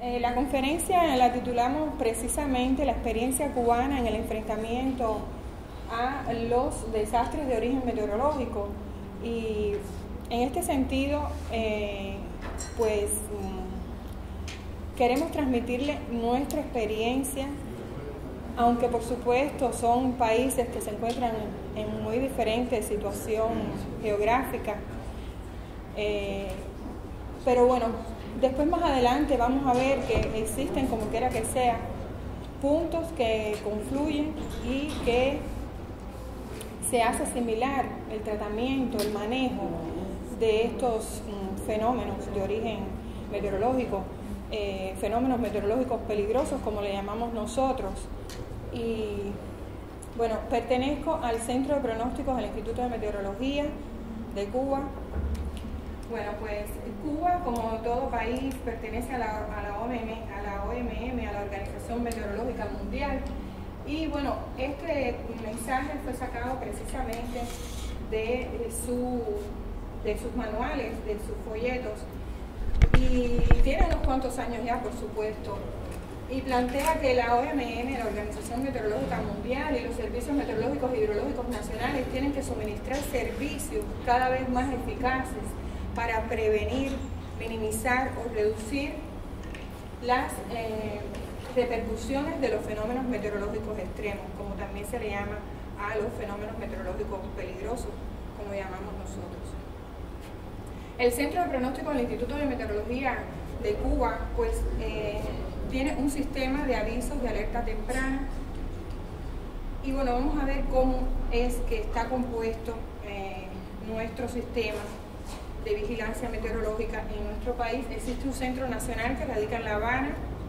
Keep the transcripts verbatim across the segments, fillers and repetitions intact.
Eh, la conferencia la titulamos precisamente La experiencia cubana en el enfrentamiento a los desastres de origen meteorológico, y en este sentido eh, pues mm, queremos transmitirle nuestra experiencia, aunque por supuesto son países que se encuentran en muy diferente situación geográfica, eh, pero bueno, después más adelante vamos a ver que existen, como quiera que sea, puntos que confluyen y que se hace similar el tratamiento, el manejo de estos mm, fenómenos de origen meteorológico, eh, fenómenos meteorológicos peligrosos como le llamamos nosotros. Y bueno, pertenezco al Centro de Pronósticos del Instituto de Meteorología de Cuba. Bueno, pues Cuba, como todo país, pertenece a la, a la O M M, a la O M M, a la Organización Meteorológica Mundial. Y bueno, este mensaje fue sacado precisamente de, su, de sus manuales, de sus folletos, y tiene unos cuantos años ya, por supuesto, y plantea que la O M M, la Organización Meteorológica Mundial, y los servicios meteorológicos e hidrológicos nacionales tienen que suministrar servicios cada vez más eficaces para prevenir, minimizar o reducir las eh, repercusiones de los fenómenos meteorológicos extremos, como también se le llama a los fenómenos meteorológicos peligrosos, como llamamos nosotros. El Centro de Pronóstico del Instituto de Meteorología de Cuba, pues, eh, tiene un sistema de avisos de alerta temprana, y bueno, vamos a ver cómo es que está compuesto eh, nuestro sistema de vigilancia meteorológica en nuestro país. Existe un centro nacional que radica en La Habana,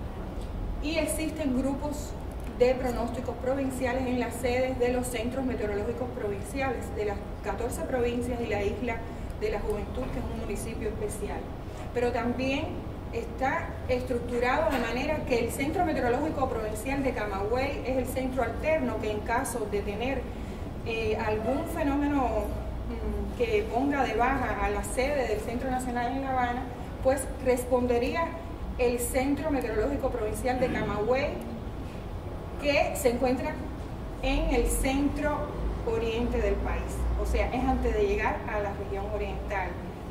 y existen grupos de pronósticos provinciales en las sedes de los centros meteorológicos provinciales de las catorce provincias y la isla de la Juventud, que es un municipio especial. Pero también está estructurado de manera que el Centro Meteorológico Provincial de Camagüey es el centro alterno que, en caso de tener eh, algún fenómeno mmm, que ponga de baja a la sede del Centro Nacional en La Habana, pues respondería el Centro Meteorológico Provincial de Camagüey, que se encuentra en el centro oriente del país, o sea, es antes de llegar a la región oriental.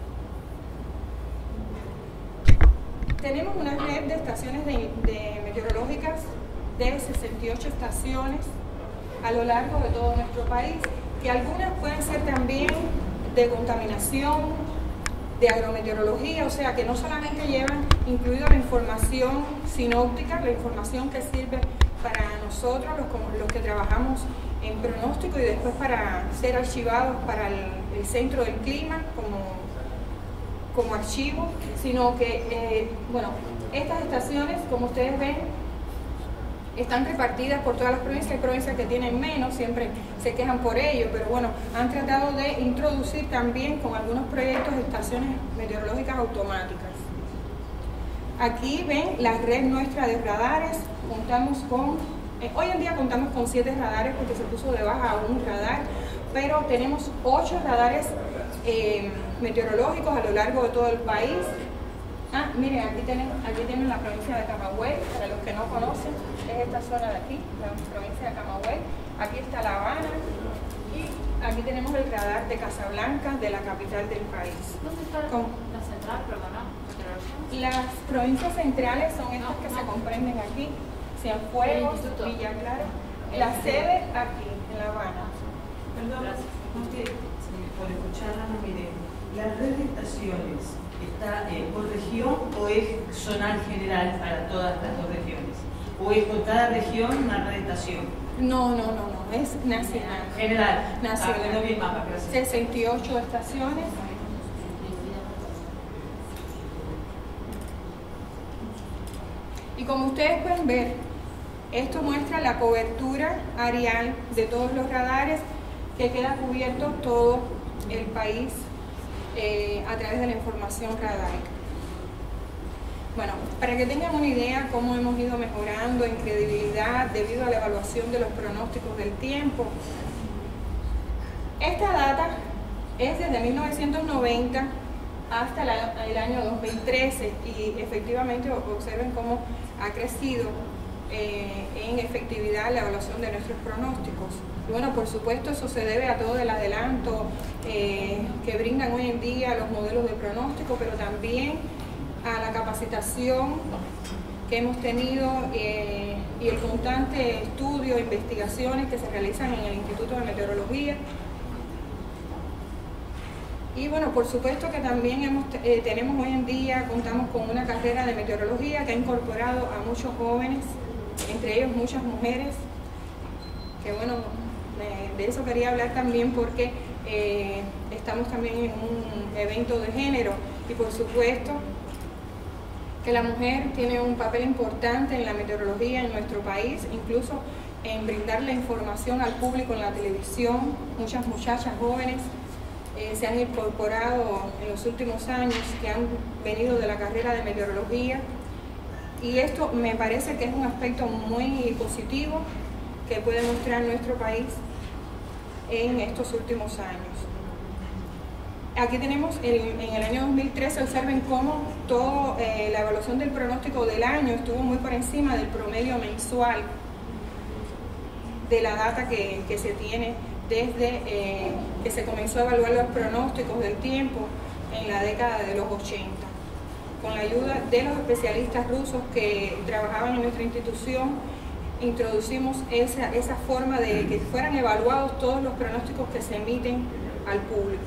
Tenemos una red de estaciones de, de meteorológicas de sesenta y ocho estaciones a lo largo de todo nuestro país, que algunas pueden ser también de contaminación, de agrometeorología, o sea que no solamente llevan incluido la información sinóptica, la información que sirve para nosotros, los, los que trabajamos en pronóstico, y después para ser archivados para el, el Centro del Clima como, como archivo, sino que, eh, bueno, estas estaciones, como ustedes ven, están repartidas por todas las provincias. Hay provincias que tienen menos, siempre se quejan por ello, pero bueno, han tratado de introducir también con algunos proyectos estaciones meteorológicas automáticas. Aquí ven la red nuestra de radares. Contamos con, eh, hoy en día contamos con siete radares porque se puso de baja un radar, pero tenemos ocho radares eh, meteorológicos a lo largo de todo el país. Ah, miren, aquí tienen, aquí tienen la provincia de Camagüey, para los que no conocen, es esta zona de aquí, la provincia de Camagüey. Aquí está La Habana, y aquí tenemos el radar de Casablanca, de la capital del país. ¿Dónde está Con, la central, perdona? las provincias centrales son estas que se comprenden aquí: Cienfuegos, Villa Clara. La sede aquí, en La Habana. Perdón, usted, por escucharla no miré. ¿La red de estaciones está eh, por región o es zonal general para todas las dos regiones? ¿O es por cada región una red de estación? No, no, no, no, es nacional. General. Nacional. Ah, no vi el mapa, gracias. sesenta y ocho estaciones. Y como ustedes pueden ver, esto muestra la cobertura áreal de todos los radares, que queda cubierto todo el país eh, a través de la información radárica. Bueno, para que tengan una idea cómo hemos ido mejorando en credibilidad debido a la evaluación de los pronósticos del tiempo, esta data es desde mil novecientos noventa hasta la, el año dos mil trece, y efectivamente observen cómo ha crecido eh, en efectividad la evaluación de nuestros pronósticos. Y bueno, por supuesto eso se debe a todo el adelanto eh, que brindan hoy en día los modelos de pronóstico, pero también a la capacitación que hemos tenido eh, y el constante estudio e investigaciones que se realizan en el Instituto de Meteorología. Y bueno, por supuesto que también hemos, eh, tenemos hoy en día, contamos con una carrera de meteorología que ha incorporado a muchos jóvenes, entre ellos muchas mujeres, que bueno, eh, de eso quería hablar también porque eh, estamos también en un evento de género, y por supuesto que la mujer tiene un papel importante en la meteorología en nuestro país, incluso en brindar la información al público en la televisión. Muchas muchachas jóvenes eh, se han incorporado en los últimos años, que han venido de la carrera de meteorología, y esto me parece que es un aspecto muy positivo que puede mostrar nuestro país en estos últimos años. Aquí tenemos el, en el año dos mil trece, observen cómo todo, eh, la evaluación del pronóstico del año estuvo muy por encima del promedio mensual de la data que, que se tiene desde eh, que se comenzó a evaluar los pronósticos del tiempo en la década de los ochenta. Con la ayuda de los especialistas rusos que trabajaban en nuestra institución, introducimos esa, esa forma de que fueran evaluados todos los pronósticos que se emiten al público.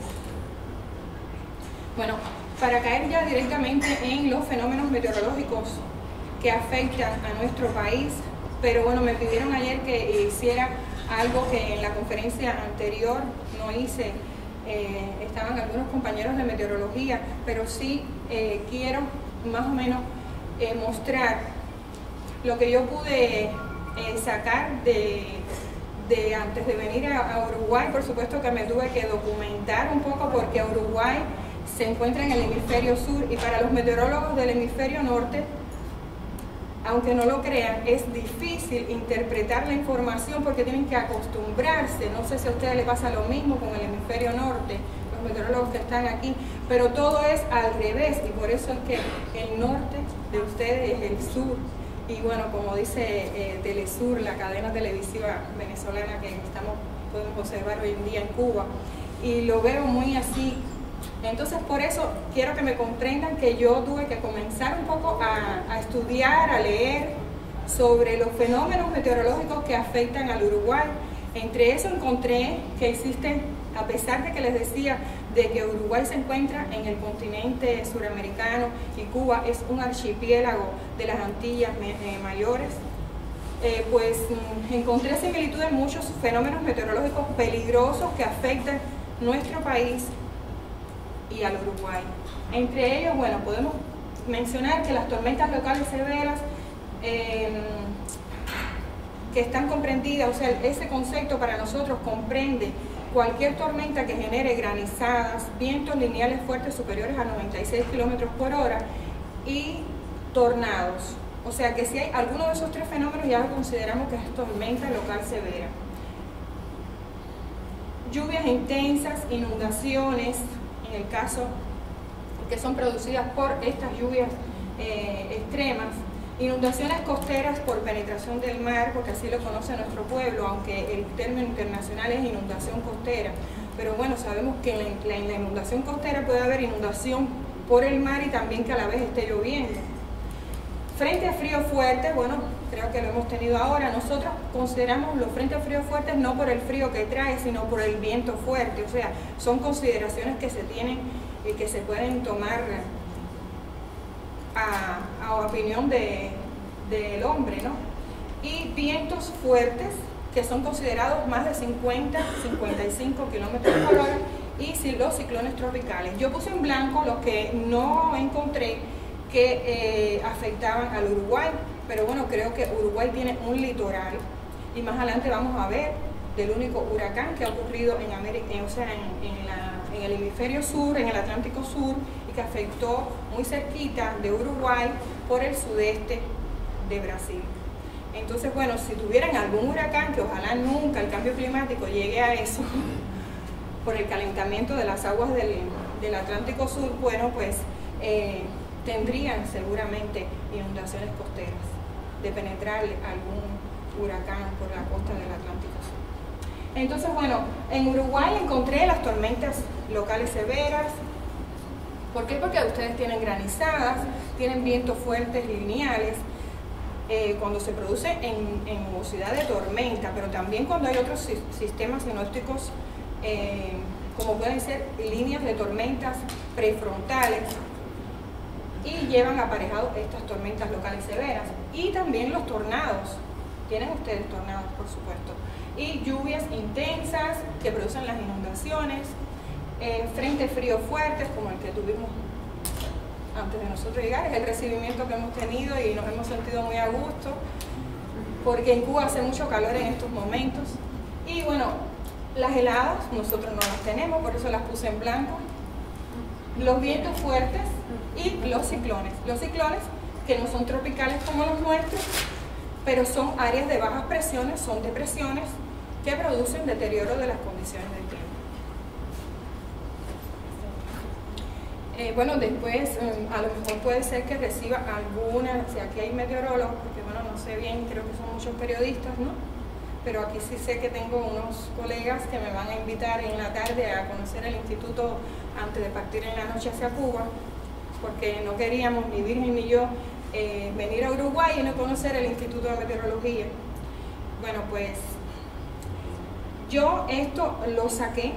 Bueno, para caer ya directamente en los fenómenos meteorológicos que afectan a nuestro país, pero bueno, me pidieron ayer que hiciera algo que en la conferencia anterior no hice. Eh, estaban algunos compañeros de meteorología, pero sí eh, quiero más o menos eh, mostrar lo que yo pude eh, sacar de, de antes de venir a, a Uruguay. Por supuesto que me tuve que documentar un poco porque Uruguay se encuentra en el hemisferio sur, y para los meteorólogos del hemisferio norte, aunque no lo crean, es difícil interpretar la información porque tienen que acostumbrarse. No sé si a ustedes les pasa lo mismo con el hemisferio norte, los meteorólogos que están aquí, pero todo es al revés, y por eso es que el norte de ustedes es el sur. Y bueno, como dice eh, Telesur, la cadena televisiva venezolana que estamos, podemos observar hoy en día en Cuba, y lo veo muy así. Entonces, por eso quiero que me comprendan que yo tuve que comenzar un poco a, a estudiar, a leer sobre los fenómenos meteorológicos que afectan al Uruguay. Entre eso encontré que existen, a pesar de que les decía de que Uruguay se encuentra en el continente suramericano y Cuba es un archipiélago de las Antillas eh, mayores, eh, pues mm, encontré similitudes en muchos fenómenos meteorológicos peligrosos que afectan nuestro país y al Uruguay. Entre ellos, bueno, podemos mencionar que las tormentas locales severas eh, que están comprendidas, o sea, ese concepto para nosotros comprende cualquier tormenta que genere granizadas, vientos lineales fuertes superiores a noventa y seis kilómetros por hora y tornados. O sea que si hay alguno de esos tres fenómenos ya consideramos que es tormenta local severa. Lluvias intensas, inundaciones, en el caso que son producidas por estas lluvias eh, extremas, inundaciones costeras por penetración del mar, porque así lo conoce nuestro pueblo, aunque el término internacional es inundación costera, pero bueno, sabemos que en la, en la inundación costera puede haber inundación por el mar y también que a la vez esté lloviendo. Frente a frío fuerte, bueno, creo que lo hemos tenido ahora. Nosotros consideramos los frentes fríos fuertes no por el frío que trae, sino por el viento fuerte. O sea, son consideraciones que se tienen y que se pueden tomar a, a opinión de, del hombre, ¿no? Y vientos fuertes, que son considerados más de cincuenta, cincuenta y cinco kilómetros por hora, y los ciclones tropicales. Yo puse en blanco los que no encontré que eh, afectaban al Uruguay, pero bueno, creo que Uruguay tiene un litoral, y más adelante vamos a ver del único huracán que ha ocurrido en América, o sea, en, en, la, en el hemisferio sur, en el Atlántico Sur, y que afectó muy cerquita de Uruguay por el sudeste de Brasil. Entonces, bueno, si tuvieran algún huracán, que ojalá nunca el cambio climático llegue a eso, por el calentamiento de las aguas del, del Atlántico Sur, bueno, pues eh, tendrían seguramente inundaciones costeras de penetrar algún huracán por la costa del Atlántico Sur. Entonces, bueno, en Uruguay encontré las tormentas locales severas. ¿Por qué? Porque ustedes tienen granizadas, tienen vientos fuertes lineales, eh, cuando se produce en, en nubosidad de tormenta, pero también cuando hay otros si, sistemas sinópticos, eh, como pueden ser líneas de tormentas prefrontales, y llevan aparejados estas tormentas locales severas. Y también los tornados, tienen ustedes tornados, por supuesto, y lluvias intensas que producen las inundaciones, eh, frentes fríos fuertes como el que tuvimos antes de nosotros llegar, es el recibimiento que hemos tenido y nos hemos sentido muy a gusto, porque en Cuba hace mucho calor en estos momentos. Y bueno, las heladas nosotros no las tenemos, por eso las puse en blanco. Los vientos fuertes y los ciclones. Los ciclones que no son tropicales como los nuestros, pero son áreas de bajas presiones, son depresiones que producen deterioro de las condiciones del clima. Eh, bueno, después um, a lo mejor puede ser que reciba alguna, si aquí hay meteorólogos, porque bueno, no sé bien, creo que son muchos periodistas, ¿no? Pero aquí sí sé que tengo unos colegas que me van a invitar en la tarde a conocer el instituto antes de partir en la noche hacia Cuba, porque no queríamos, ni Virgen ni yo, eh, venir a Uruguay y no conocer el Instituto de Meteorología. Bueno, pues yo esto lo saqué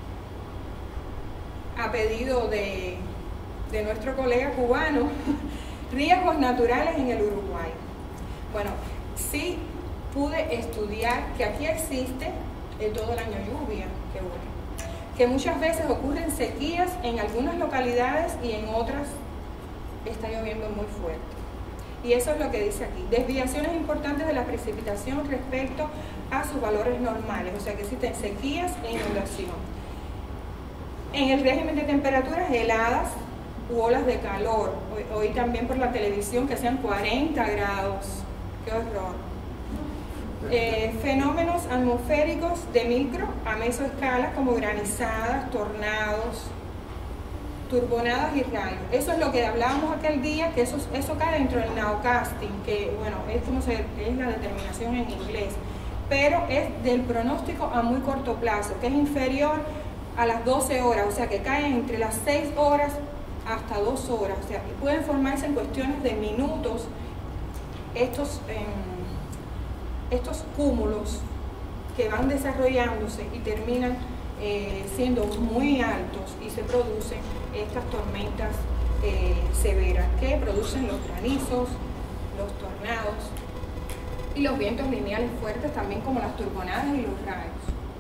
a pedido de, de nuestro colega cubano, riesgos naturales en el Uruguay. Bueno, sí pude estudiar que aquí existe eh, todo el año lluvia, que bueno, que muchas veces ocurren sequías en algunas localidades y en otras está lloviendo muy fuerte. Y eso es lo que dice aquí, desviaciones importantes de la precipitación respecto a sus valores normales, o sea que existen sequías e inundación. En el régimen de temperaturas heladas u olas de calor, hoy también por la televisión que sean cuarenta grados, qué horror. Eh, fenómenos atmosféricos de micro a mesoescala como granizadas, tornados, turbonadas y rayos. Eso es lo que hablábamos aquel día, que eso, eso cae dentro del nowcasting, que bueno, es como se, es la determinación en inglés, pero es del pronóstico a muy corto plazo, que es inferior a las doce horas, o sea que caen entre las seis horas hasta dos horas, o sea, pueden formarse en cuestiones de minutos estos, eh, estos cúmulos que van desarrollándose y terminan eh, siendo muy altos y se producen estas tormentas eh, severas que producen los granizos, los tornados y los vientos lineales fuertes también como las turbonadas y los rayos.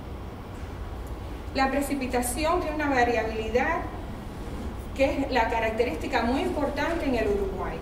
La precipitación tiene una variabilidad que es la característica muy importante en el Uruguay.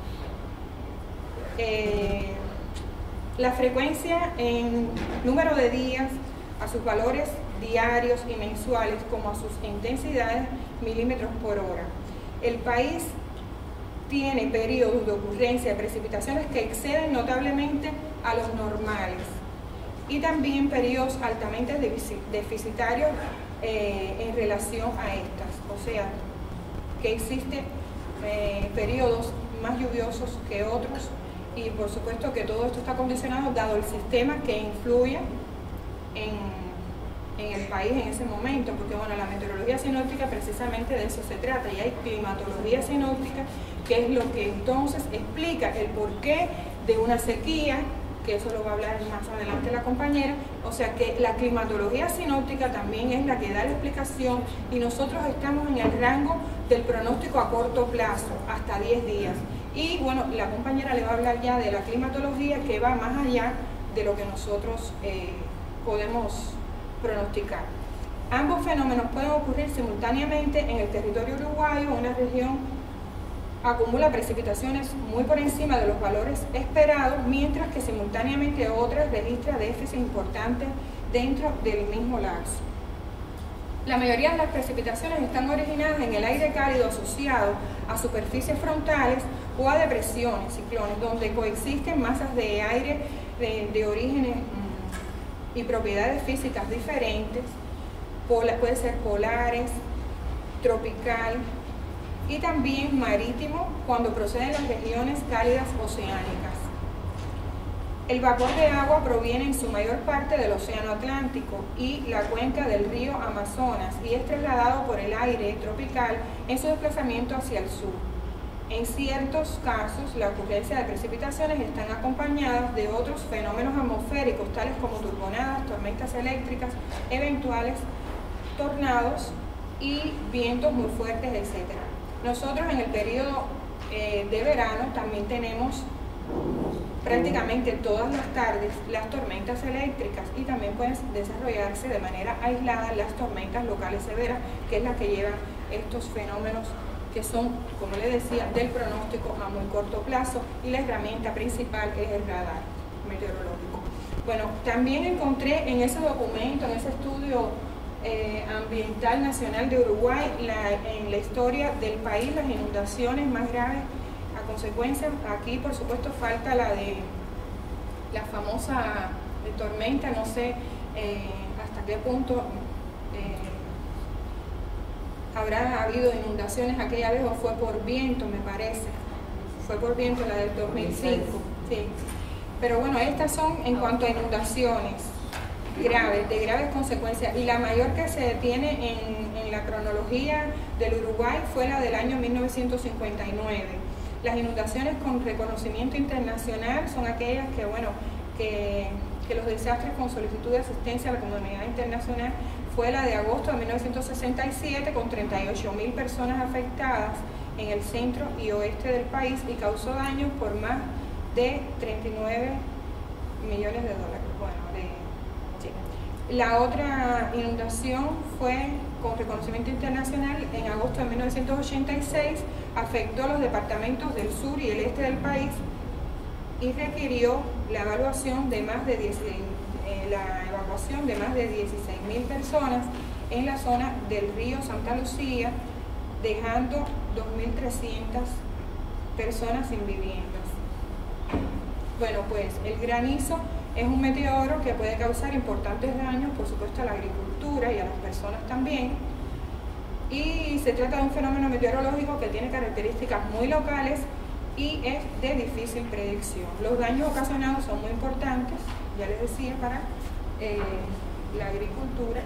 Eh, la frecuencia en número de días, a sus valores diarios y mensuales, como a sus intensidades milímetros por hora. El país tiene periodos de ocurrencia de precipitaciones que exceden notablemente a los normales y también periodos altamente deficitarios eh, en relación a estas, o sea, que existen eh, periodos más lluviosos que otros y por supuesto que todo esto está condicionado dado el sistema que influye en en el país en ese momento, porque bueno, la meteorología sinóptica precisamente de eso se trata, y hay climatología sinóptica, que es lo que entonces explica el porqué de una sequía, que eso lo va a hablar más adelante la compañera, o sea que la climatología sinóptica también es la que da la explicación y nosotros estamos en el rango del pronóstico a corto plazo, hasta diez días. Y bueno, la compañera le va a hablar ya de la climatología que va más allá de lo que nosotros eh, podemos pronosticar. Ambos fenómenos pueden ocurrir simultáneamente en el territorio uruguayo. Una región acumula precipitaciones muy por encima de los valores esperados, mientras que simultáneamente otra registra déficits importantes dentro del mismo lapso. La mayoría de las precipitaciones están originadas en el aire cálido asociado a superficies frontales o a depresiones, ciclones, donde coexisten masas de aire de, de orígenes y propiedades físicas diferentes, pola, puede ser polares, tropical y también marítimo cuando procede de las regiones cálidas oceánicas. El vapor de agua proviene en su mayor parte del Océano Atlántico y la cuenca del río Amazonas y es trasladado por el aire tropical en su desplazamiento hacia el sur. En ciertos casos, la ocurrencia de precipitaciones están acompañadas de otros fenómenos atmosféricos, tales como turbonadas, tormentas eléctricas, eventuales tornados y vientos muy fuertes, etcétera. Nosotros en el periodo eh, de verano también tenemos prácticamente todas las tardes las tormentas eléctricas y también pueden desarrollarse de manera aislada las tormentas locales severas, que es la que llevan estos fenómenos que son, como les decía, del pronóstico a muy corto plazo, y la herramienta principal es el radar meteorológico. Bueno, también encontré en ese documento, en ese estudio eh, ambiental nacional de Uruguay, la, en la historia del país, las inundaciones más graves a consecuencia. Aquí por supuesto falta la de la famosa de tormenta, no sé eh, hasta qué punto eh, habrá habido inundaciones aquella vez, o fue por viento, me parece, fue por viento la del dos mil cinco, sí. Pero bueno, estas son en cuanto a inundaciones graves, de graves consecuencias, y la mayor que se tiene en, en la cronología del Uruguay fue la del año mil novecientos cincuenta y nueve. Las inundaciones con reconocimiento internacional son aquellas que, bueno, que, que los desastres con solicitud de asistencia a la comunidad internacional fue la de agosto de mil novecientos sesenta y siete, con treinta y ocho mil personas afectadas en el centro y oeste del país y causó daños por más de treinta y nueve millones de dólares. Bueno, de, sí. La otra inundación fue con reconocimiento internacional en agosto de mil novecientos ochenta y seis, afectó a los departamentos del sur y el este del país y requirió la evaluación de más de dieciséis, eh, la evacuación de más de dieciséis mil personas en la zona del río Santa Lucía, dejando dos mil trescientas personas sin viviendas. Bueno, pues el granizo es un meteoro que puede causar importantes daños, por supuesto, a la agricultura y a las personas también. Y se trata de un fenómeno meteorológico que tiene características muy locales y es de difícil predicción. Los daños ocasionados son muy importantes, ya les decía, para eh, la agricultura,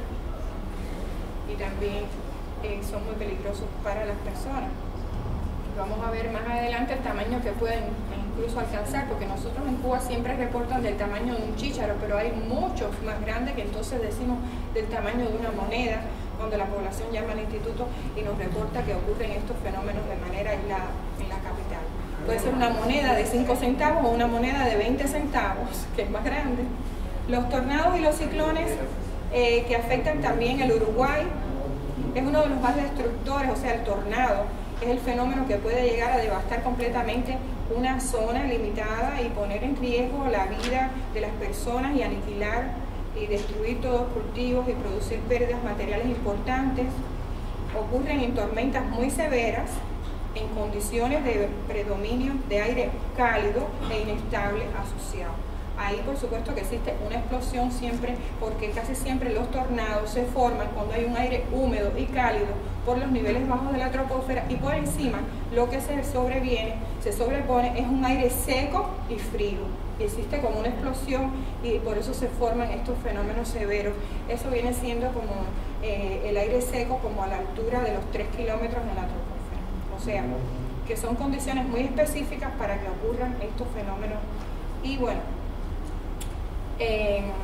y también eh, son muy peligrosos para las personas. Vamos a ver más adelante el tamaño que pueden incluso alcanzar, porque nosotros en Cuba siempre reportan del tamaño de un chícharo, pero hay muchos más grandes que entonces decimos del tamaño de una moneda, cuando la población llama al instituto y nos reporta que ocurren estos fenómenos de manera aislada en la capital. Puede ser una moneda de cinco centavos o una moneda de veinte centavos, que es más grande. Los tornados y los ciclones eh, que afectan también el Uruguay es uno de los más destructores, o sea, el tornado es el fenómeno que puede llegar a devastar completamente una zona limitada y poner en riesgo la vida de las personas y aniquilar y destruir todos los cultivos y producir pérdidas materiales importantes. Ocurren en tormentas muy severas, en condiciones de predominio de aire cálido e inestable asociado. Ahí por supuesto que existe una explosión siempre, porque casi siempre los tornados se forman cuando hay un aire húmedo y cálido por los niveles bajos de la troposfera, y por encima lo que se sobreviene, se sobrepone es un aire seco y frío. Y existe como una explosión y por eso se forman estos fenómenos severos. Eso viene siendo como eh, el aire seco como a la altura de los tres kilómetros de la troposfera. O sea, que son condiciones muy específicas para que ocurran estos fenómenos. Y bueno, Eh,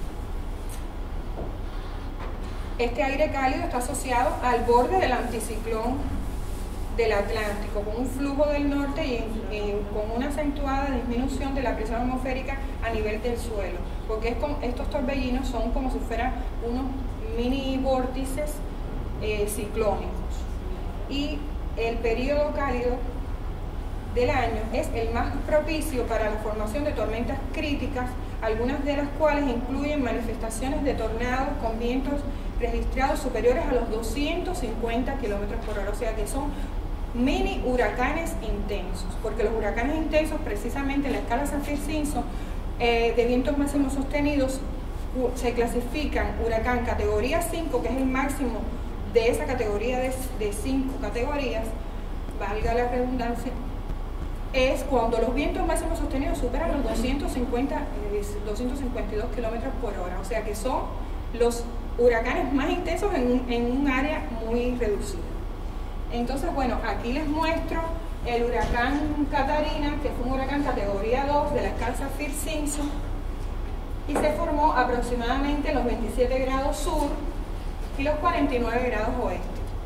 este aire cálido está asociado al borde del anticiclón del Atlántico, con un flujo del norte y, y con una acentuada disminución de la presión atmosférica a nivel del suelo, porque es como, estos torbellinos son como si fueran unos mini vórtices eh, ciclónicos, y el periodo cálido del año es el más propicio para la formación de tormentas críticas, algunas de las cuales incluyen manifestaciones de tornados con vientos registrados superiores a los doscientos cincuenta kilómetros por hora, o sea que son mini huracanes intensos, porque los huracanes intensos, precisamente en la escala Saffir-Simpson eh, de vientos máximos sostenidos, se clasifican huracán categoría cinco, que es el máximo de esa categoría de, de cinco categorías, valga la redundancia, es cuando los vientos máximos sostenidos superan los doscientos cincuenta, eh, doscientos cincuenta y dos kilómetros por hora, o sea que son los huracanes más intensos en un, en un área muy reducida. Entonces, bueno, aquí les muestro el huracán Catarina, que fue un huracán categoría dos de la escala Saffir-Simpson, y se formó aproximadamente en los veintisiete grados sur y los cuarenta y nueve grados oeste.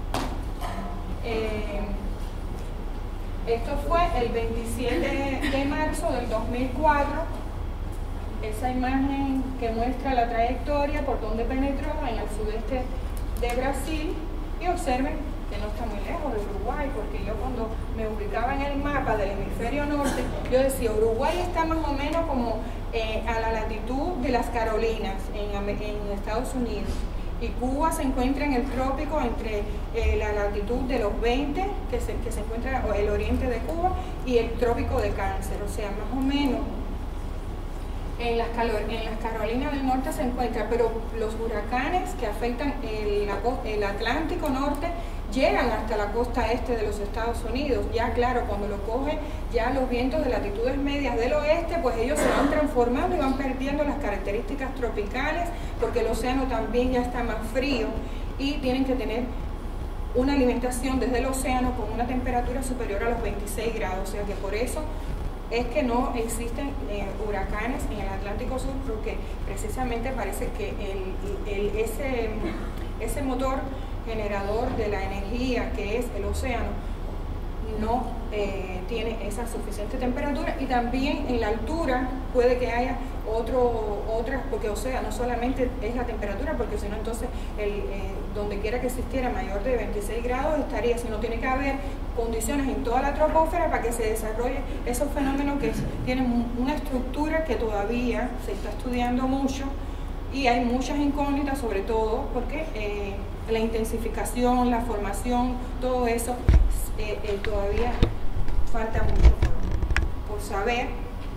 Eh, esto fue el veintisiete de marzo del dos mil cuatro. Esa imagen que muestra la trayectoria por donde penetró en el sudeste de Brasil, y observen que no está muy lejos de Uruguay, porque yo cuando me ubicaba en el mapa del hemisferio norte, yo decía Uruguay está más o menos como eh, a la latitud de las Carolinas en, en Estados Unidos, y Cuba se encuentra en el trópico entre eh, la latitud de los veinte, que se, que se encuentra el oriente de Cuba, y el trópico de Cáncer, o sea, más o menos en las, en las Carolinas del Norte se encuentra, pero los huracanes que afectan el, el Atlántico Norte llegan hasta la costa este de los Estados Unidos. Ya claro, cuando lo cogen ya los vientos de latitudes medias del oeste, pues ellos se van transformando y van perdiendo las características tropicales, porque el océano también ya está más frío y tienen que tener una alimentación desde el océano con una temperatura superior a los veintiséis grados, o sea que por eso es que no existen eh, huracanes en el Atlántico Sur, porque precisamente parece que el, el, ese, ese motor generador de la energía, que es el océano, no eh, tiene esa suficiente temperatura, y también en la altura puede que haya otro, otras, porque o sea, no solamente es la temperatura, porque si no entonces el, eh, donde quiera que existiera mayor de veintiséis grados estaría, sino tiene que haber condiciones en toda la troposfera para que se desarrolle esos fenómenos que tienen una estructura que todavía se está estudiando mucho, y hay muchas incógnitas, sobre todo porque eh, la intensificación, la formación, todo eso eh, eh, todavía falta mucho por, por saber.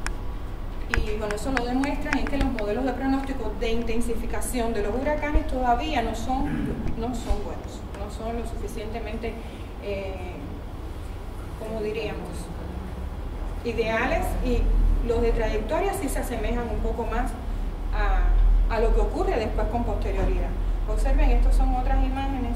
Y bueno, eso lo demuestran en que los modelos de pronóstico de intensificación de los huracanes todavía no son, no son buenos, no son lo suficientemente, eh, como diríamos, ideales, y los de trayectoria sí se asemejan un poco más a, a lo que ocurre después con posterioridad. Observen, estas son otras imágenes.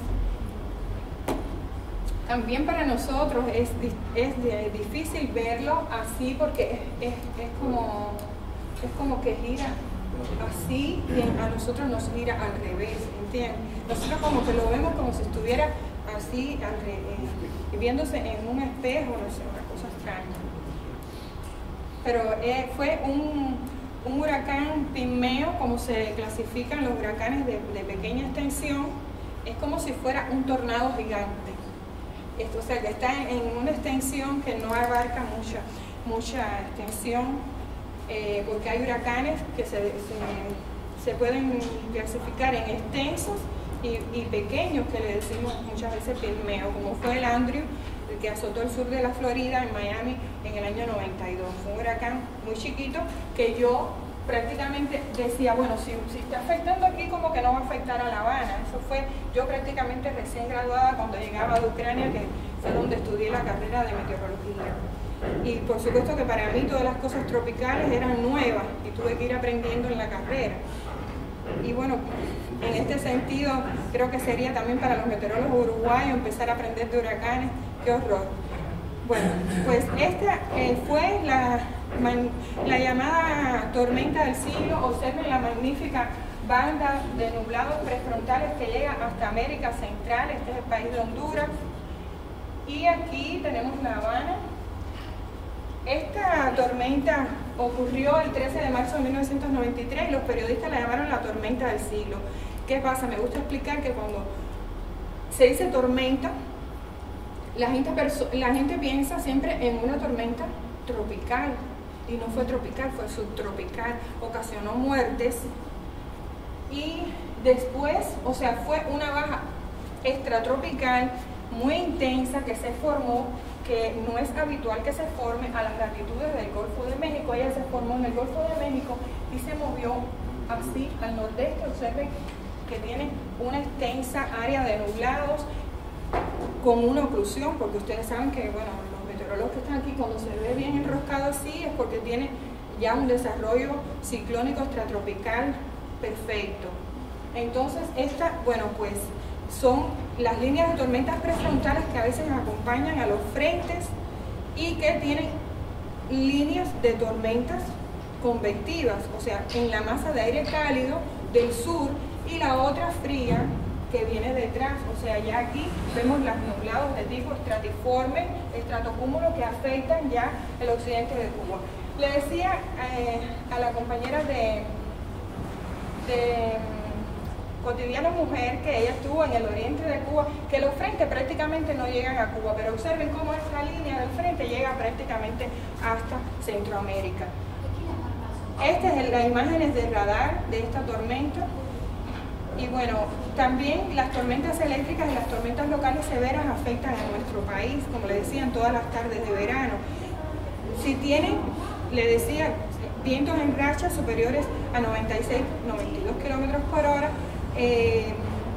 También para nosotros es, es de, difícil verlo así, porque es, es, es, como, es como que gira así y a nosotros nos gira al revés, ¿entienden? Nosotros como que lo vemos como si estuviera así, al revés, viéndose en un espejo, no sé, una cosa extraña. Pero eh, fue un, un huracán pigmeo, como se clasifican los huracanes de, de pequeña extensión. Es como si fuera un tornado gigante. Esto, o sea, que está en una extensión que no abarca mucha, mucha extensión, eh, porque hay huracanes que se, se, se pueden clasificar en extensos y, y pequeños, que le decimos muchas veces pigmeo, como fue el Andrew, el que azotó el sur de la Florida, en Miami, en el año noventa y dos. Fue un huracán muy chiquito que yo prácticamente decía, bueno, si, si está afectando aquí, como que no va a afectar a La Habana. Eso fue yo prácticamente recién graduada cuando llegaba de Ucrania, que fue donde estudié la carrera de meteorología. Y por supuesto que para mí todas las cosas tropicales eran nuevas y tuve que ir aprendiendo en la carrera. Y bueno, en este sentido creo que sería también para los meteorólogos uruguayos empezar a aprender de huracanes. ¡Qué horror! Bueno, pues esta eh, fue la, la llamada tormenta del siglo. Observen la magnífica banda de nublados prefrontales que llega hasta América Central. Este es el país de Honduras. Y aquí tenemos La Habana. Esta tormenta ocurrió el trece de marzo de mil novecientos noventa y tres y los periodistas la llamaron la tormenta del siglo. ¿Qué pasa? Me gusta explicar que cuando se dice tormenta, la gente, la gente piensa siempre en una tormenta tropical, y no fue tropical, fue subtropical, ocasionó muertes, y después, o sea, fue una baja extratropical muy intensa que se formó, que no es habitual que se forme a las latitudes del Golfo de México. Ella se formó en el Golfo de México y se movió así al nordeste. Observen que tiene una extensa área de nublados con una oclusión, porque ustedes saben que, bueno, los meteorólogos que están aquí, cuando se ve bien enroscado así, es porque tiene ya un desarrollo ciclónico extratropical perfecto. Entonces, esta, bueno, pues son las líneas de tormentas prefrontales que a veces acompañan a los frentes y que tienen líneas de tormentas convectivas, o sea, en la masa de aire cálido del sur y la otra fría que viene detrás. O sea, ya aquí vemos los nublados de tipo estratiforme, estratocúmulo, que afectan ya el occidente de Cuba. Le decía eh, a la compañera de, de Cotidiano Mujer, que ella estuvo en el oriente de Cuba, que los frentes prácticamente no llegan a Cuba, pero observen cómo esta línea del frente llega prácticamente hasta Centroamérica. Estas son las imágenes de radar de esta tormenta. Y bueno, también las tormentas eléctricas y las tormentas locales severas afectan a nuestro país, como le decían, todas las tardes de verano. Si tienen, le decía, vientos en rachas superiores a noventa y seis, noventa y dos kilómetros por hora, eh,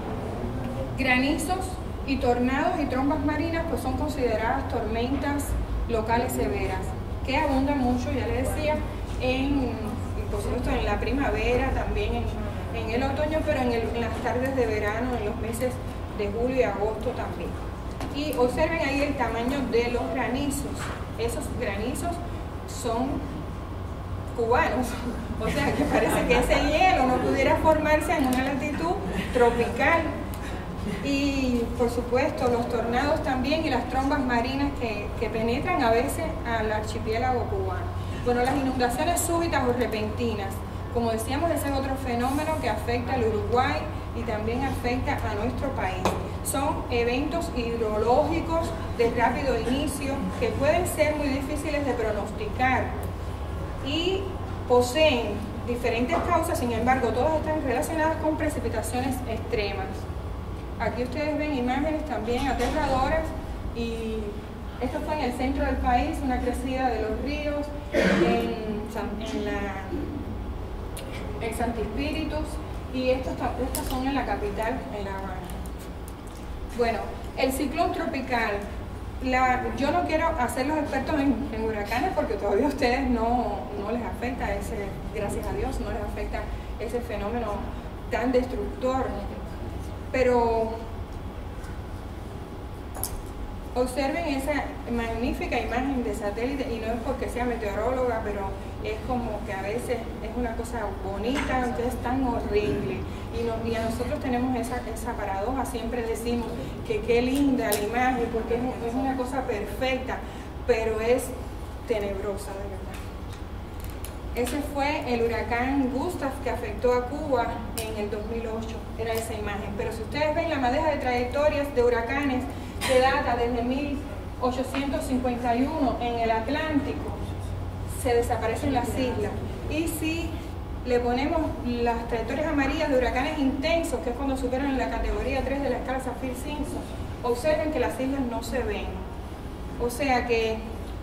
granizos y tornados y trombas marinas, pues son consideradas tormentas locales severas, que abundan mucho, ya le decía, en, por supuesto, en la primavera, también en, en el otoño, pero en, el, en las tardes de verano, en los meses de julio y agosto también. Y observen ahí el tamaño de los granizos. Esos granizos son cubanos, o sea que parece que ese hielo no pudiera formarse en una latitud tropical. Y por supuesto los tornados también y las trombas marinas que, que penetran a veces al archipiélago cubano. Bueno, las inundaciones súbitas o repentinas, como decíamos, ese es otro fenómeno que afecta al Uruguay y también afecta a nuestro país. Son eventos hidrológicos de rápido inicio que pueden ser muy difíciles de pronosticar y poseen diferentes causas, sin embargo, todas están relacionadas con precipitaciones extremas. Aquí ustedes ven imágenes también aterradoras, y esto fue en el centro del país, una crecida de los ríos en, en, la, en Santi Espíritus, y estos, estos son en la capital, en La Habana. Bueno, el ciclón tropical. La, yo no quiero hacerlos expertos en, en huracanes porque todavía a ustedes no, no les afecta ese, gracias a Dios, no les afecta ese fenómeno tan destructor. Pero observen esa magnífica imagen de satélite, y no es porque sea meteoróloga, pero es como que a veces es una cosa bonita, aunque es tan horrible. Y, no, y a nosotros tenemos esa, esa paradoja, siempre decimos que qué linda la imagen, porque es, es una cosa perfecta, pero es tenebrosa de verdad. Ese fue el huracán Gustav que afectó a Cuba en el dos mil ocho, era esa imagen. Pero si ustedes ven la madeja de trayectorias de huracanes que data desde mil ochocientos cincuenta y uno en el Atlántico, se desaparecen las islas. Y si le ponemos las trayectorias amarillas de huracanes intensos, que es cuando superan la categoría tres de la escala Saffir-Simpson, observen que las islas no se ven. O sea que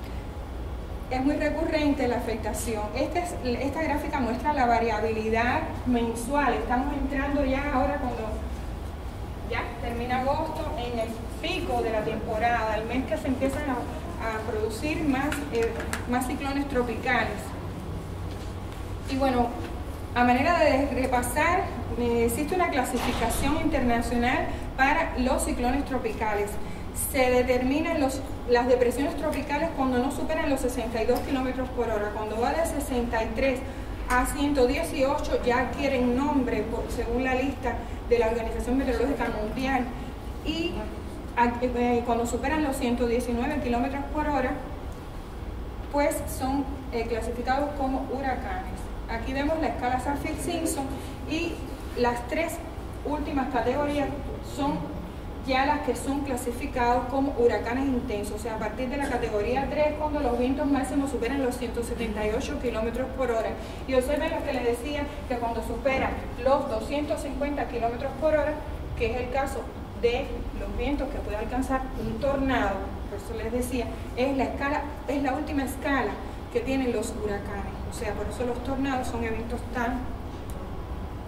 es muy recurrente la afectación. Este es, esta gráfica muestra la variabilidad mensual. Estamos entrando ya ahora, cuando ya termina agosto, en el pico de la temporada, el mes que se empiezan a, a producir más, eh, más ciclones tropicales. Y bueno, a manera de repasar, eh, existe una clasificación internacional para los ciclones tropicales. Se determinan los, las depresiones tropicales cuando no superan los sesenta y dos kilómetros por hora. Cuando va de sesenta y tres a ciento dieciocho ya adquieren nombre por, según la lista de la Organización Meteorológica Mundial. Y eh, cuando superan los ciento diecinueve kilómetros por hora, pues son eh, clasificados como huracanes. Aquí vemos la escala Saffir-Simpson, y las tres últimas categorías son ya las que son clasificados como huracanes intensos, o sea, a partir de la categoría tres, cuando los vientos máximos superan los ciento setenta y ocho kilómetros por hora. Y observen lo que les decía, que cuando superan los doscientos cincuenta kilómetros por hora, que es el caso de los vientos que puede alcanzar un tornado, por eso les decía, es la escala, es la última escala que tienen los huracanes. O sea, por eso los tornados son eventos tan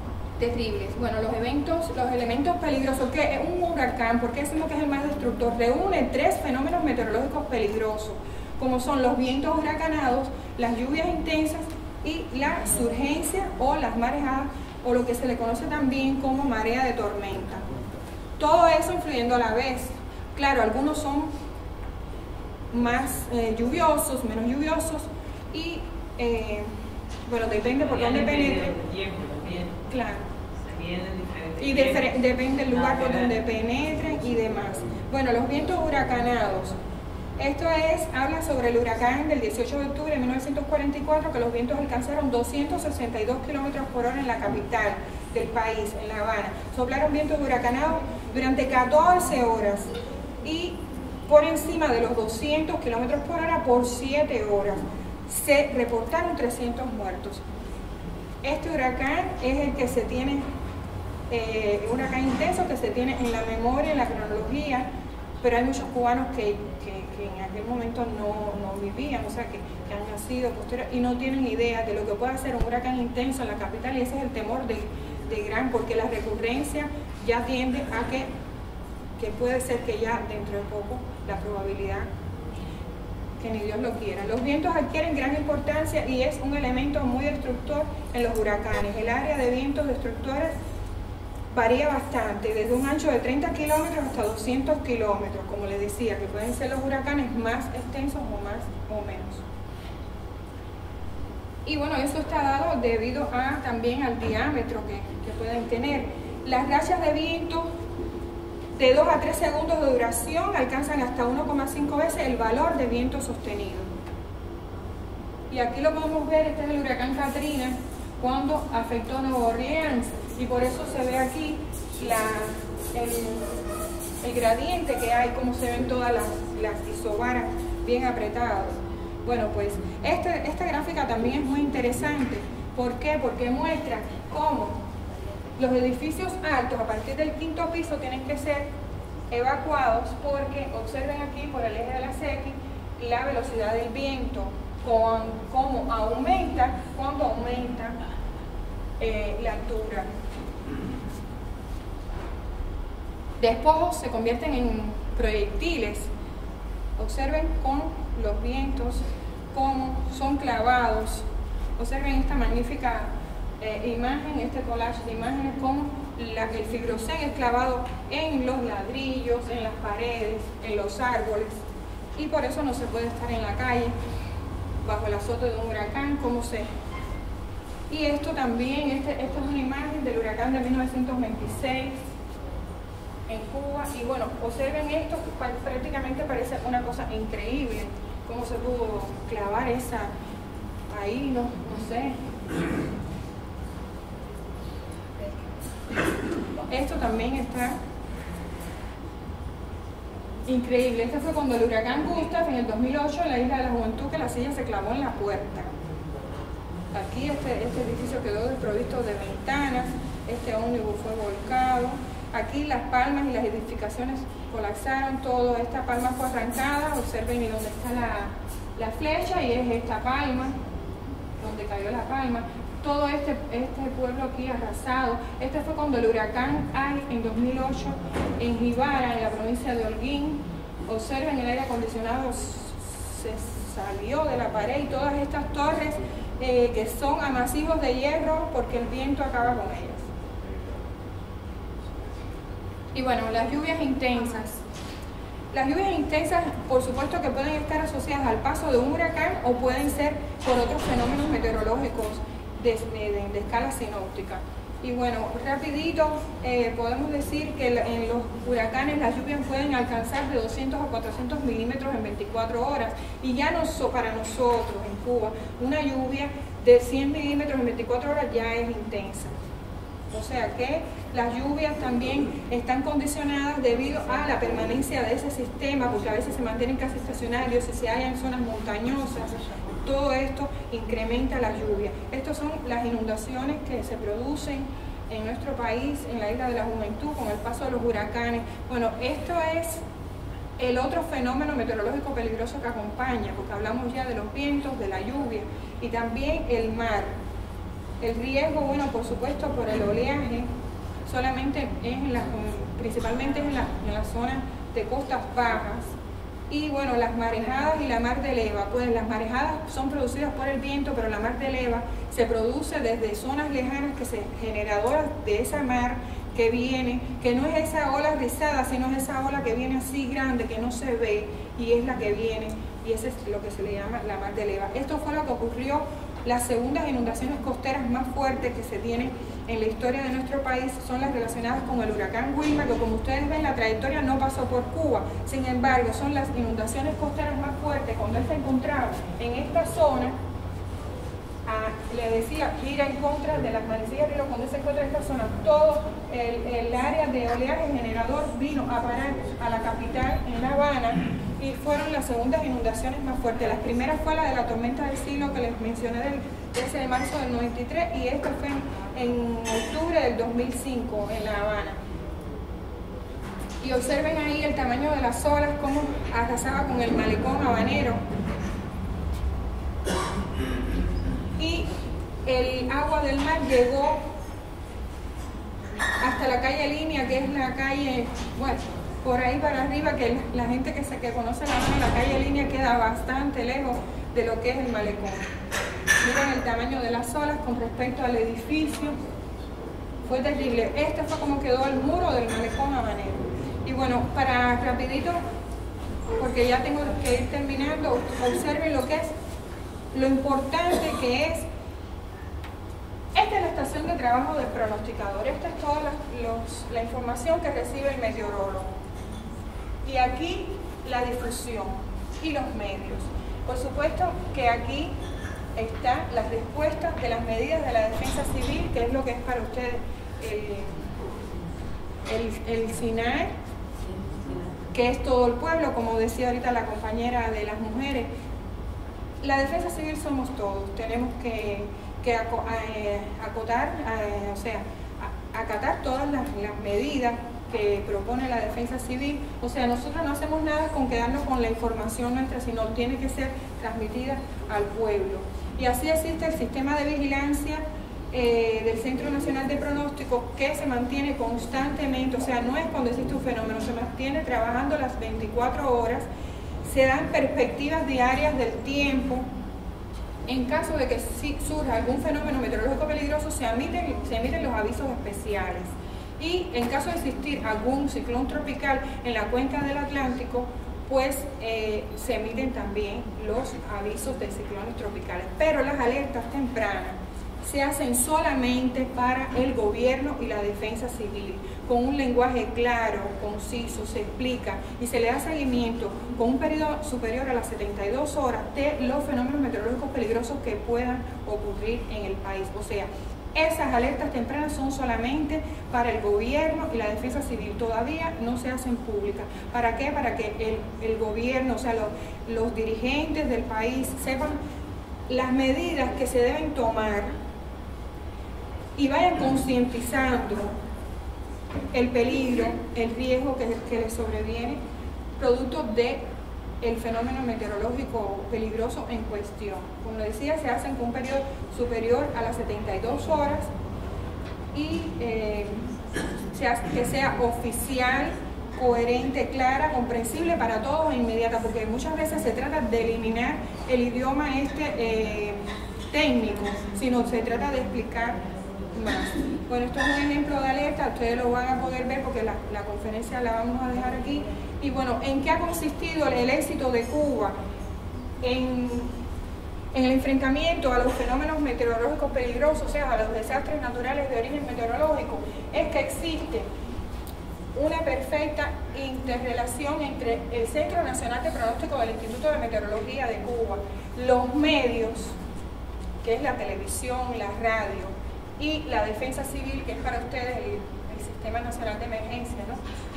terribles. Bueno, los eventos, los elementos peligrosos, que es un huracán, ¿por qué decimos que es el más destructor? Reúne tres fenómenos meteorológicos peligrosos, como son los vientos huracanados, las lluvias intensas y la surgencia o las marejadas, o lo que se le conoce también como marea de tormenta. Todo eso influyendo a la vez. Claro, algunos son más eh, lluviosos, menos lluviosos y eh, bueno, depende por dónde penetre. Claro. Y de, depende del lugar por donde penetren y demás. Bueno, los vientos huracanados. Esto es, habla sobre el huracán del dieciocho de octubre de mil novecientos cuarenta y cuatro, que los vientos alcanzaron doscientos sesenta y dos kilómetros por hora en la capital del país, en La Habana. Soplaron vientos huracanados durante catorce horas y por encima de los doscientos kilómetros por hora por siete horas. Se reportaron trescientos muertos. Este huracán es el que se tiene, eh, un huracán intenso que se tiene en la memoria, en la cronología, pero hay muchos cubanos que, que, que en aquel momento no, no vivían, o sea, que, que han nacido posterior y no tienen idea de lo que puede hacer un huracán intenso en la capital, y ese es el temor de, de gran, porque la recurrencia ya tiende a que, que puede ser que ya dentro de poco la probabilidad, que ni Dios lo quiera. Los vientos adquieren gran importancia y es un elemento muy destructor en los huracanes. El área de vientos destructores varía bastante, desde un ancho de treinta kilómetros hasta doscientos kilómetros, como les decía, que pueden ser los huracanes más extensos o más o menos. Y bueno, eso está dado debido a también al diámetro que, que pueden tener. Las rachas de viento de dos a tres segundos de duración alcanzan hasta uno coma cinco veces el valor de viento sostenido. Y aquí lo podemos ver, este es el huracán Katrina, cuando afectó a Nueva Orleans, y por eso se ve aquí la, el, el gradiente que hay, como se ven todas las, las isobaras bien apretadas. Bueno, pues este, esta gráfica también es muy interesante. ¿Por qué? Porque muestra cómo los edificios altos a partir del quinto piso tienen que ser evacuados, porque observen aquí por el eje de la X la velocidad del viento, con, cómo aumenta cuando aumenta eh, la altura. Despojos se convierten en proyectiles. Observen con los vientos cómo son clavados. Observen esta magnífica eh, imagen, este collage de imágenes, cómo la, el fibrocén es clavado en los ladrillos, en las paredes, en los árboles, y por eso no se puede estar en la calle bajo el azote de un huracán, como se... Y esto también, este, esta es una imagen del huracán de mil novecientos veintiséis en Cuba, y bueno, observen esto, prácticamente parece una cosa increíble, cómo se pudo clavar esa ahí, no, no sé. Esto también está increíble. Este fue cuando el huracán Gustav en el dos mil ocho en la Isla de la Juventud, que la silla se clavó en la puerta. Aquí este, este edificio quedó desprovisto de ventanas, este ómnibus fue volcado. Aquí las palmas y las edificaciones colapsaron, todo, esta palma fue arrancada, observen y dónde está la, la flecha, y es esta palma, donde cayó la palma. Todo este, este pueblo aquí arrasado. Este fue cuando el huracán Ai en dos mil ocho en Jibara, en la provincia de Holguín. Observen, el aire acondicionado se salió de la pared, y todas estas torres eh, que son amasivos de hierro, porque el viento acaba con ellas. Y bueno, las lluvias intensas. Las lluvias intensas, por supuesto que pueden estar asociadas al paso de un huracán o pueden ser por otros fenómenos meteorológicos de, de, de escala sinóptica. Y bueno, rapidito, eh, podemos decir que en los huracanes las lluvias pueden alcanzar de doscientos a cuatrocientos milímetros en veinticuatro horas. Y ya no so, para nosotros en Cuba, una lluvia de cien milímetros en veinticuatro horas ya es intensa. O sea que las lluvias también están condicionadas debido a la permanencia de ese sistema, porque a veces se mantienen casi estacionarios, si se hallan en zonas montañosas, todo esto incrementa la lluvia. Estas son las inundaciones que se producen en nuestro país, en la Isla de la Juventud, con el paso de los huracanes. Bueno, esto es el otro fenómeno meteorológico peligroso que acompaña, porque hablamos ya de los vientos, de la lluvia, y también el mar. El riesgo, bueno, por supuesto, por el oleaje, solamente es en la, principalmente en la, en la zona de costas bajas. Y bueno, las marejadas y la mar de leva, pues las marejadas son producidas por el viento, pero la mar de leva se produce desde zonas lejanas que se generadoras de esa mar que viene, que no es esa ola rizada, sino es esa ola que viene así grande, que no se ve, y es la que viene, y eso es lo que se le llama la mar de leva. Esto fue lo que ocurrió, las segundas inundaciones costeras más fuertes que se tienen en la historia de nuestro país son las relacionadas con el huracán Wilma, que como ustedes ven la trayectoria no pasó por Cuba, sin embargo son las inundaciones costeras más fuertes. Cuando él se encontraba en esta zona, a, le decía gira en contra de las manecillas de río. Cuando él se encuentra en esta zona, todo el, el área de oleaje generador vino a parar a la capital en La Habana, y fueron las segundas inundaciones más fuertes. Las primeras fue la de la tormenta del siglo que les mencioné del trece de marzo del noventa y tres, y esta fue en, en octubre del dos mil cinco en La Habana. Y observen ahí el tamaño de las olas, cómo arrasaba con el malecón habanero. Y el agua del mar llegó hasta la calle Línea, que es la calle, bueno, por ahí para arriba, que la gente que, se, que conoce la zona, la calle Línea queda bastante lejos de lo que es el malecón. Miren el tamaño de las olas con respecto al edificio, fue terrible. Este fue como quedó el muro del malecón habanero. Y bueno, para rapidito, porque ya tengo que ir terminando, observen lo que es, lo importante que es. Esta es la estación de trabajo del pronosticador, esta es toda la, los, la información que recibe el meteorólogo. Y aquí la difusión y los medios. Por supuesto que aquí están las respuestas de las medidas de la defensa civil, que es lo que es para ustedes el, el, el SINAE, que es todo el pueblo, como decía ahorita la compañera de las mujeres. La defensa civil somos todos, tenemos que, que acotar, o sea, acatar todas las, las medidas que propone la defensa civil. O sea, nosotros no hacemos nada con quedarnos con la información nuestra, sino tiene que ser transmitida al pueblo. Y así existe el sistema de vigilancia eh, del Centro Nacional de Pronóstico, que se mantiene constantemente, o sea, no es cuando existe un fenómeno, se mantiene trabajando las veinticuatro horas, se dan perspectivas diarias del tiempo. En caso de que si surja algún fenómeno meteorológico peligroso, se emiten, se emiten los avisos especiales. Y en caso de existir algún ciclón tropical en la cuenca del Atlántico, pues eh, se emiten también los avisos de ciclones tropicales. Pero las alertas tempranas se hacen solamente para el gobierno y la defensa civil, con un lenguaje claro, conciso, se explica y se le da seguimiento con un periodo superior a las setenta y dos horas de los fenómenos meteorológicos peligrosos que puedan ocurrir en el país. O sea, esas alertas tempranas son solamente para el gobierno y la defensa civil, todavía no se hacen públicas. ¿Para qué? Para que el, el gobierno, o sea, los, los dirigentes del país sepan las medidas que se deben tomar y vayan concientizando el peligro, el riesgo que, que les sobreviene producto de el fenómeno meteorológico peligroso en cuestión. Como decía, se hacen con un periodo superior a las setenta y dos horas y eh, se hace, que sea oficial, coherente, clara, comprensible para todos e inmediata, porque muchas veces se trata de eliminar el idioma este eh, técnico, sino se trata de explicar más. Bueno, esto es un ejemplo de alerta, ustedes lo van a poder ver porque la, la conferencia la vamos a dejar aquí. Y bueno, ¿en qué ha consistido el, el éxito de Cuba en, en el enfrentamiento a los fenómenos meteorológicos peligrosos, o sea, a los desastres naturales de origen meteorológico? Es que existe una perfecta interrelación entre el Centro Nacional de Pronóstico del Instituto de Meteorología de Cuba, los medios, que es la televisión, la radio, y la defensa civil, que es para ustedes el, el Sistema Nacional de Emergencia, ¿no?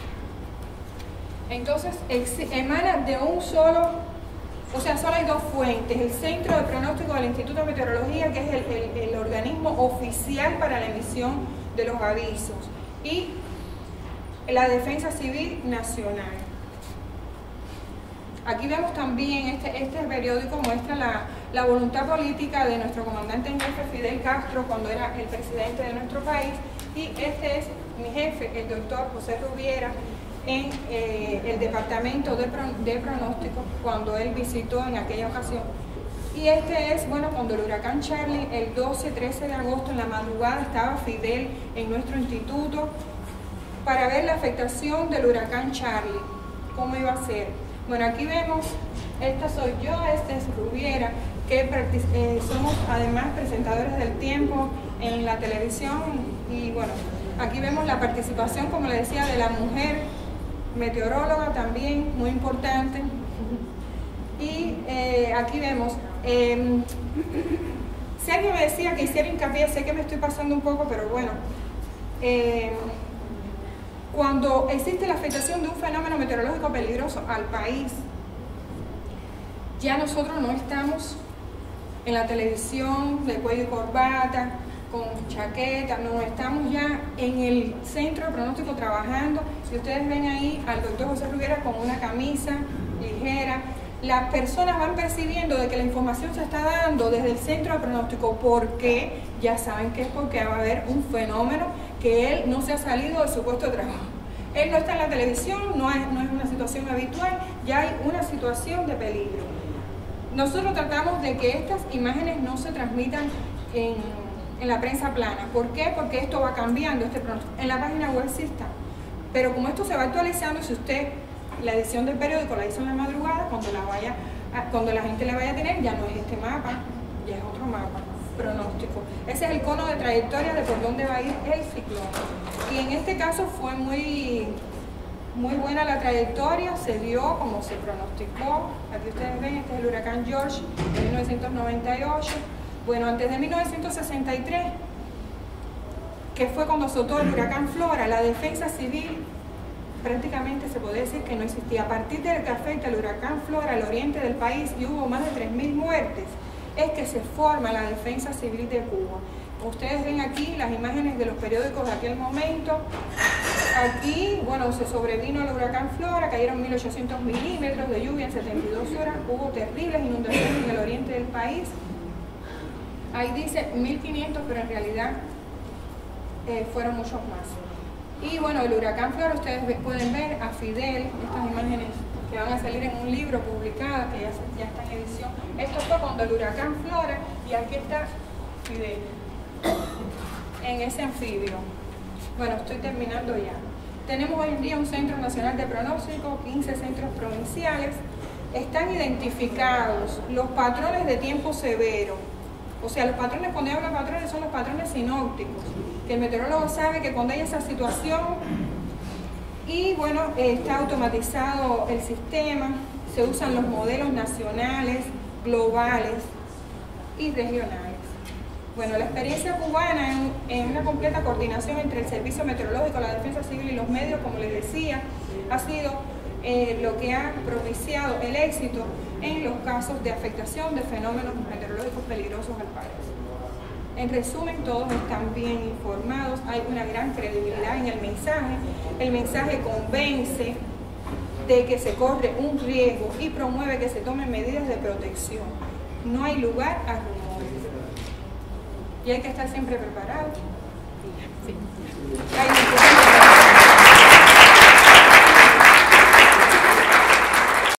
Entonces, emana de un solo, o sea, solo hay dos fuentes: el Centro de Pronóstico del Instituto de Meteorología, que es el, el, el organismo oficial para la emisión de los avisos, y la Defensa Civil Nacional. Aquí vemos también, este, este periódico muestra la, la voluntad política de nuestro comandante en jefe Fidel Castro cuando era el presidente de nuestro país, y este es mi jefe, el doctor José Rubiera, en eh, el departamento de, pro, de pronóstico cuando él visitó en aquella ocasión. Y este es, bueno, cuando el huracán Charlie, el doce, trece de agosto en la madrugada, estaba Fidel en nuestro instituto para ver la afectación del huracán Charlie, cómo iba a ser. Bueno, aquí vemos, esta soy yo, este es Rubiera, que eh, somos además presentadores del tiempo en la televisión, y bueno, aquí vemos la participación, como le decía, de la mujer meteoróloga también, muy importante. Y eh, aquí vemos, eh, si alguien me decía que hiciera hincapié, sé que me estoy pasando un poco, pero bueno, eh, cuando existe la afectación de un fenómeno meteorológico peligroso al país, ya nosotros no estamos en la televisión de cuello y corbata, con chaqueta, no, estamos ya en el centro de pronóstico trabajando. Si ustedes ven ahí al doctor José Rubiera con una camisa ligera, las personas van percibiendo de que la información se está dando desde el centro de pronóstico, porque ya saben que es porque va a haber un fenómeno que él no se ha salido de su puesto de trabajo. Él no está en la televisión, no es, no es una situación habitual, ya hay una situación de peligro. Nosotros tratamos de que estas imágenes no se transmitan en, en la prensa plana. ¿Por qué? Porque esto va cambiando, este pronóstico. En la página web sí está. Pero como esto se va actualizando, si usted la edición del periódico la hizo en la madrugada, cuando la, vaya a, cuando la gente la vaya a tener, ya no es este mapa, ya es otro mapa pronóstico. Ese es el cono de trayectoria de por dónde va a ir el ciclón. Y en este caso fue muy... Muy buena la trayectoria, se dio como se pronosticó. Aquí ustedes ven, este es el huracán George de mil novecientos noventa y ocho. Bueno, antes de mil novecientos sesenta y tres, que fue cuando azotó el huracán Flora, la defensa civil prácticamente se podría decir que no existía. A partir del que afecta el huracán Flora al oriente del país y hubo más de tres mil muertes, es que se forma la defensa civil de Cuba. Ustedes ven aquí las imágenes de los periódicos de aquel momento. Aquí, bueno, se sobrevino el huracán Flora, cayeron mil ochocientos milímetros de lluvia en setenta y dos horas, hubo terribles inundaciones en el oriente del país. Ahí dice mil quinientos, pero en realidad eh, fueron muchos más. Y bueno, el huracán Flora, ustedes pueden ver a Fidel, estas imágenes que van a salir en un libro publicado, que ya, ya está en edición. Esto fue cuando el huracán Flora, y aquí está Fidel en ese anfibio. Bueno, estoy terminando ya. Tenemos hoy en día un Centro Nacional de Pronóstico, quince centros provinciales. Están identificados los patrones de tiempo severo. O sea, los patrones, cuando hablo de patrones, son los patrones sinópticos, que el meteorólogo sabe que cuando hay esa situación, y bueno, está automatizado el sistema, se usan los modelos nacionales, globales y regionales. Bueno, la experiencia cubana en, en una completa coordinación entre el Servicio Meteorológico, la Defensa Civil y los medios, como les decía, ha sido eh, lo que ha propiciado el éxito en los casos de afectación de fenómenos meteorológicos peligrosos al país. En resumen, todos están bien informados, hay una gran credibilidad en el mensaje, el mensaje convence de que se corre un riesgo y promueve que se tomen medidas de protección. No hay lugar a rumores. Y hay que estar siempre preparado. Sí. Hay